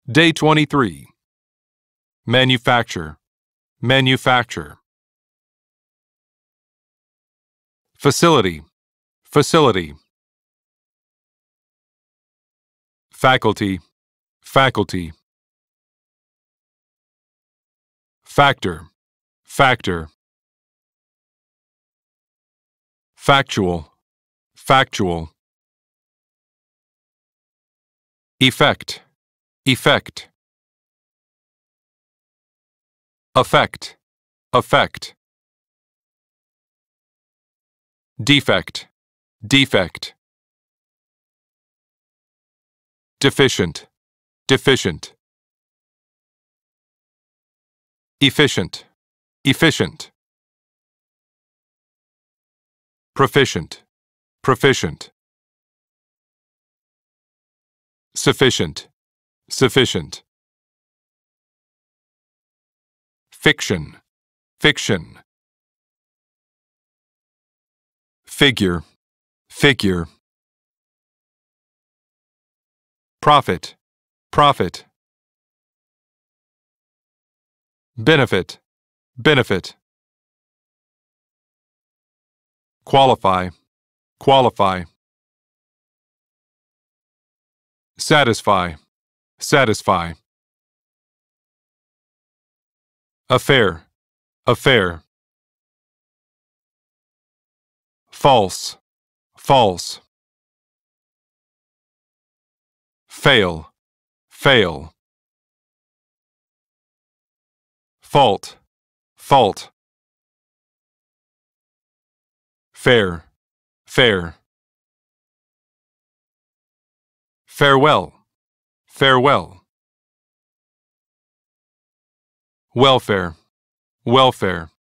Day 23. Manufacture, manufacture. Facility, facility. Faculty, faculty. Factor, factor. Factual, factual. Effect, effect. Effect, effect. Defect, defect. Deficient, deficient. Efficient, efficient. Proficient, proficient. Sufficient, sufficient. Fiction, fiction. Figure, figure. Profit, profit. Benefit, benefit. Qualify, qualify. Satisfy, satisfy. Affair, affair. False, false. Fail, fail. Fault, fault. Fair, fair. Farewell, farewell. Welfare, welfare.